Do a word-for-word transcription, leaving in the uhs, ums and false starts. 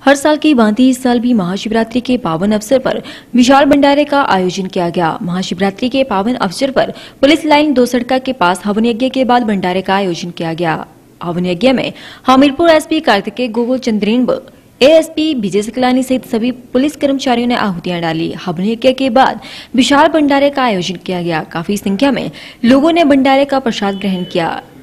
हर साल की भांति इस साल भी महाशिवरात्रि के पावन अवसर पर विशाल भंडारे का आयोजन किया गया। महाशिवरात्रि के पावन अवसर पर पुलिस लाइन दो सड़का के पास हवन यज्ञ के बाद भंडारे का आयोजन किया गया। हवन यज्ञ में हमीरपुर एसपी कार्तिकेय गोकुल चंद्रेन व एएसपी विजय सकलानी सहित सभी पुलिस कर्मचारियों ने आहुतियां डाली। हवन यज्ञ के बाद विशाल भंडारे का आयोजन किया गया। काफी संख्या में लोगों ने भंडारे का प्रसाद ग्रहण किया।